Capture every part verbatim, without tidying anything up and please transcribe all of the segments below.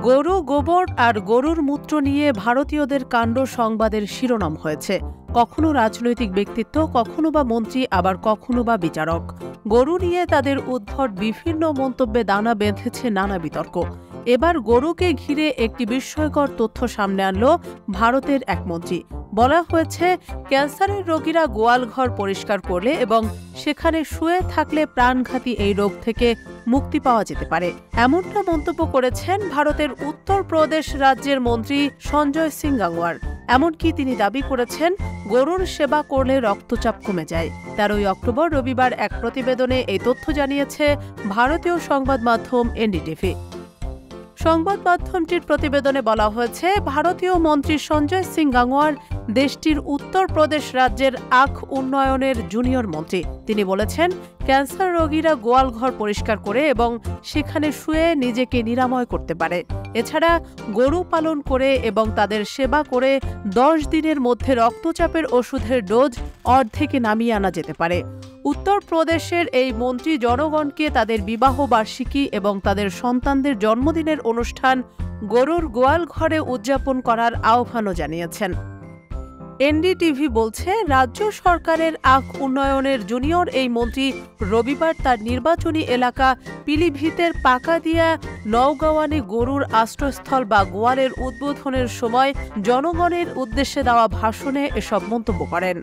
গরু গোবর আর গরুর মূত্র নিয়ে ভারতীয়দের কাণ্ড সংবাদের শিরোনাম হয়েছে। কখনো রাজনৈতিক ব্যক্তিত্ব, কখনো বা মন্ত্রী, আবার কখনো বা বিচারক। গরু নিয়ে তাদের উদ্ভট বিভিন্ন মন্তব্যে দানা বেঁধেছে নানা বিতর্ক। এবার গরুকে ঘিরে একটি বিস্ময়কর তথ্য সামনে আনল ভারতের এক মন্ত্রী। বলা হয়েছে, ক্যান্সারের রোগীরা গোয়ালঘর পরিষ্কার করলে এবং সেখানে শুয়ে থাকলে প্রাণঘাতী এই রোগ থেকে মুক্তি পাওয়া যেতে পারে। এমনটা মন্তব্য করেছেন ভারতের উত্তরপ্রদেশ রাজ্যের মন্ত্রী সঞ্জয় সিং গাংওয়ার। এমনকি তিনি দাবি করেছেন, গরুর সেবা করলে রক্তচাপ কমে যায়। তেরোই অক্টোবর রবিবার এক প্রতিবেদনে এই তথ্য জানিয়েছে ভারতীয় সংবাদ মাধ্যম এনডিটিভি। সংবাদ মাধ্যমটির প্রতিবেদনে বলা হয়েছে, ভারতীয় মন্ত্রী সঞ্জয় সিং গাংওয়ার দেশটির উত্তরপ্রদেশ রাজ্যের আখ উন্নয়নের জুনিয়র মন্ত্রী। তিনি বলেছেন, ক্যান্সার রোগীরা গোয়ালঘর পরিষ্কার করে এবং সেখানে শুয়ে নিজেকে নিরাময় করতে পারে। এছাড়া গরু পালন করে এবং তাদের সেবা করে দশ দিনের মধ্যে রক্তচাপের ওষুধের ডোজ অর্ধেকে নামিয়ে আনা যেতে পারে। উত্তরপ্রদেশের এই মন্ত্রী জনগণকে তাদের বিবাহ বার্ষিকী এবং তাদের সন্তানদের জন্মদিনের অনুষ্ঠান গরুর গোয়াল ঘরে উদযাপন করার আহ্বানও জানিয়েছেন। এনডিটিভি বলছে, রাজ্য সরকারের আখ উন্নয়নের জুনিয়র এই মন্ত্রী রবিবার তার নির্বাচনী এলাকা পিলিভিতের পাকাদিয়া নওগাঁওয়ানে গরুর আশ্রয়স্থল বা গোয়ালের উদ্বোধনের সময় জনগণের উদ্দেশ্যে দেওয়া ভাষণে এসব মন্তব্য করেন।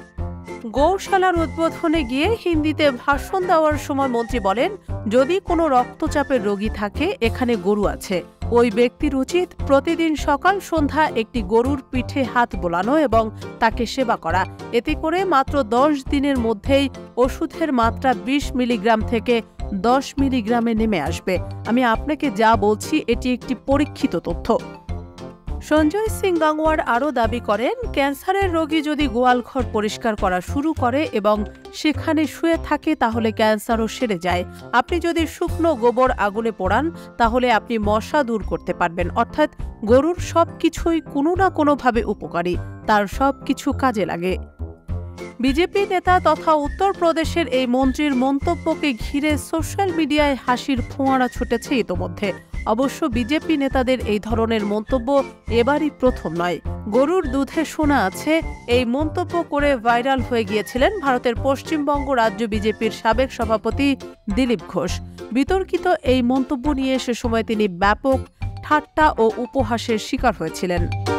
গৌশালার উদ্বোধনে গিয়ে হিন্দিতে ভাষণ দেওয়ার সময় মন্ত্রী বলেন, যদি কোনো রক্তচাপের রোগী থাকে, এখানে গরু আছে। ওই ব্যক্তির উচিত প্রতিদিন সকাল সন্ধ্যা একটি গরুর পিঠে হাত বোলানো এবং তাকে সেবা করা। এতে করে মাত্র দশ দিনের মধ্যেই ওষুধের মাত্রা বিশ মিলিগ্রাম থেকে দশ মিলিগ্রামে নেমে আসবে। আমি আপনাকে যা বলছি এটি একটি পরীক্ষিত তথ্য। সঞ্জয় সিং গাংওয়ার আরও দাবি করেন, ক্যান্সারের রোগী যদি গোয়ালঘর পরিষ্কার করা শুরু করে এবং সেখানে শুয়ে থাকে তাহলে ক্যান্সারও সেরে যায়। আপনি যদি শুকনো গোবর আগুনে পোড়ান তাহলে আপনি মশা দূর করতে পারবেন। অর্থাৎ গরুর সব কিছুই কোনো না কোনোভাবে উপকারী, তার সব কিছু কাজে লাগে। বিজেপি নেতা তথা উত্তরপ্রদেশের এই মন্ত্রীর মন্তব্যকে ঘিরে সোশ্যাল মিডিয়ায় হাসির ফোঁয়ারা ছুটেছে ইতোমধ্যে। অবশ্য বিজেপি নেতাদের এই ধরনের মন্তব্য এবারই প্রথম নয়। গরুর দুধে শোনা আছে এই মন্তব্য করে ভাইরাল হয়ে গিয়েছিলেন ভারতের পশ্চিমবঙ্গ রাজ্য বিজেপির সাবেক সভাপতি দিলীপ ঘোষ। বিতর্কিত এই মন্তব্য নিয়ে সে সময় তিনি ব্যাপক ঠাট্টা ও উপহাসের শিকার হয়েছিলেন।